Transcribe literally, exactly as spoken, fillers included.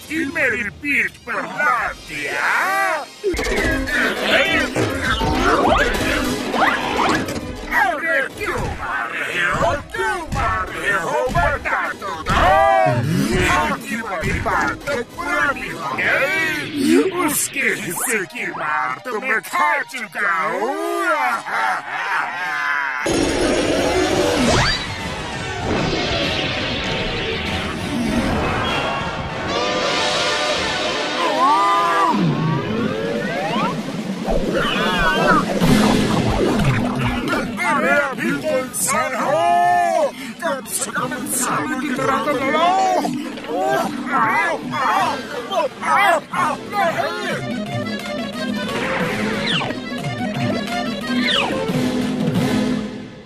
ही मेरी पीठ पर लात दिया। अरे क्यों मार रहे हो, क्यों मार रहे हो, बता तो दो। आखिर वाली बात तो पुरानी हो गई, उसके हिस्से की मार तो मैं खा चुका हूँ। अरे अभी तो इंसान हो, कम से कम इंसानों की तरह तो लड़ो।